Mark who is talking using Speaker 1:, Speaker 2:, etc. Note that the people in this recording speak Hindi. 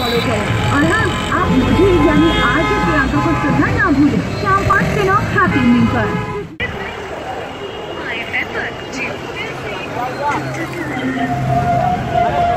Speaker 1: फॉलो करें। और हाँ, आप मुझे यानी आरजे प्रियंका को सुनना ना भूलें शाम 5 से 9 हैप्पी इवनिंग पर।
Speaker 2: My effort.